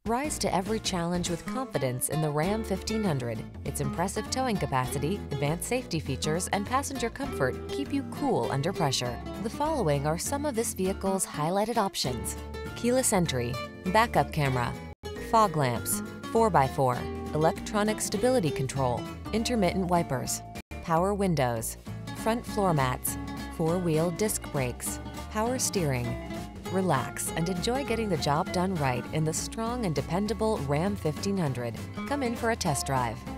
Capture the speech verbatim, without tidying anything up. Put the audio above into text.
Rise to every challenge with confidence in the Ram fifteen hundred. Its impressive towing capacity, advanced safety features, and passenger comfort keep you cool under pressure. The following are some of this vehicle's highlighted options: keyless entry, backup camera, fog lamps, four by four, electronic stability control, intermittent wipers, power windows, front floor mats, four-wheel disc brakes, power steering. Relax and enjoy getting the job done right in the strong and dependable Ram fifteen hundred. Come in for a test drive.